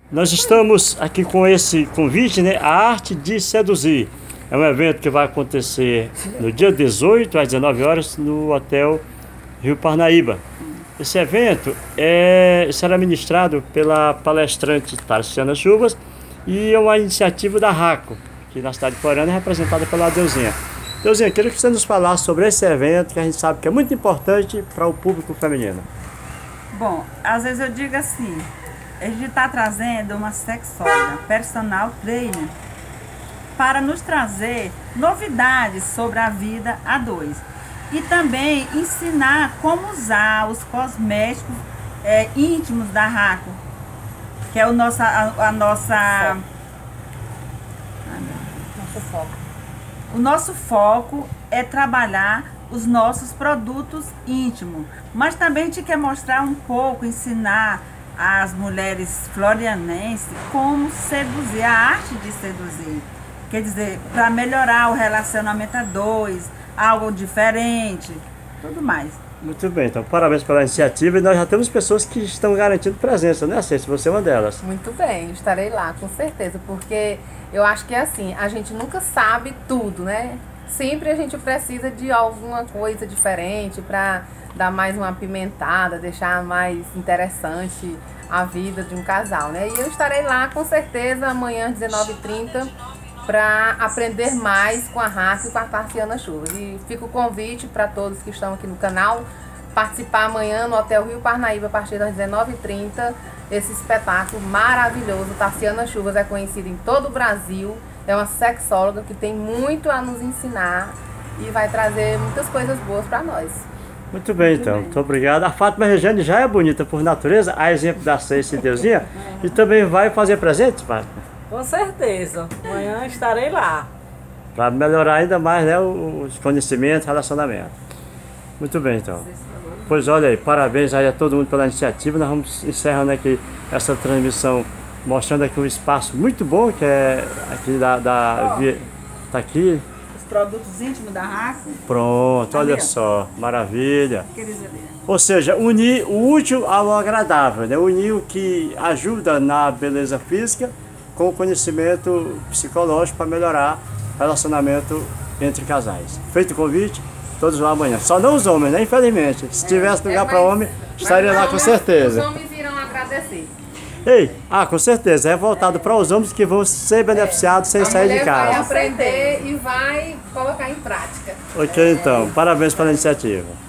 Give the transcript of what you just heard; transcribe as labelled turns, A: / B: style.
A: Nós estamos aqui com esse convite, né? A Arte de Seduzir. É um evento que vai acontecer no dia 18 às 19 horas no Hotel Rio Parnaíba. Esse evento será ministrado pela palestrante Tarciana Chuvas e é uma iniciativa da RACO, que na cidade de Floriana é representada pela Deusinha. Deusinha, queria que você nos falasse sobre esse evento, que a gente sabe que é muito importante para o público feminino.
B: Bom, às vezes eu digo assim, a gente está trazendo uma sexóloga, personal trainer, para nos trazer novidades sobre a vida a dois. E também ensinar como usar os cosméticos íntimos da RACO, que é o nosso foco. O nosso foco é trabalhar os nossos produtos íntimos, mas também a gente quer mostrar um pouco, ensinar as mulheres florianenses como seduzir, a arte de seduzir. Quer dizer, para melhorar o relacionamento a dois, algo diferente, tudo mais.
A: Muito bem, então parabéns pela iniciativa e nós já temos pessoas que estão garantindo presença, né, Ceci? Você é uma delas.
C: Muito bem, estarei lá, com certeza, porque eu acho que é assim, a gente nunca sabe tudo, né? Sempre a gente precisa de alguma coisa diferente para dar mais uma apimentada, deixar mais interessante a vida de um casal, né? E eu estarei lá com certeza amanhã às 19h30 para aprender mais com a RACO e com a Tarciana Chuvas. E fica o convite para todos que estão aqui no canal participar amanhã no Hotel Rio Parnaíba a partir das 19h30, esse espetáculo maravilhoso. Tarciana Chuvas é conhecida em todo o Brasil, é uma sexóloga que tem muito a nos ensinar e vai trazer muitas coisas boas para nós.
A: Muito bem, então. Muito obrigado. A Fátima Regiane já é bonita por natureza, a exemplo da Ceci e Deusinha, e também vai fazer presentes, Fátima?
D: Com certeza. Amanhã estarei lá.
A: Para melhorar ainda mais, né, os conhecimentos, relacionamento. Muito bem, então. Pois olha aí, parabéns aí a todo mundo pela iniciativa. Nós vamos encerrando aqui essa transmissão, mostrando aqui um espaço muito bom, que é aqui tá aqui.
B: Os produtos íntimos da RACO.
A: Pronto, olha só, maravilha. Ou seja, unir o útil ao agradável, né? Unir o que ajuda na beleza física com o conhecimento psicológico para melhorar o relacionamento entre casais. Feito o convite, todos lá amanhã. Só não os homens, né? Infelizmente. Se tivesse lugar para homem, estaria lá com certeza.
C: Os homens irão agradecer.
A: Ei, com certeza. É voltado para os homens que vão ser beneficiados sem sair de casa.
C: Vai aprender e vai colocar em prática.
A: Ok, então. Parabéns pela iniciativa.